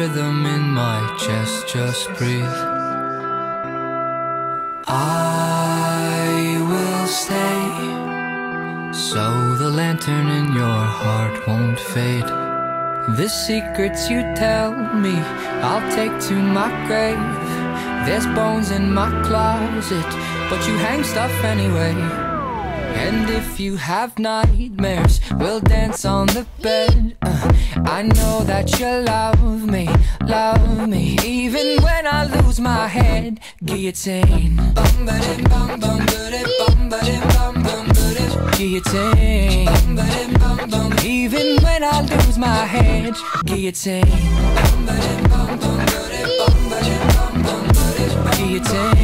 rhythm in my chest, just breathe. I will stay, so the lantern in your heart won't fade. The secrets you tell me, I'll take to my grave. There's bones in my closet, but you hang stuff anyway. And if you have nightmares, we'll dance on the bed. I know that you love me, even when I lose my head. Guillotine, guillotine, even when I lose my head. Guillotine, guillotine.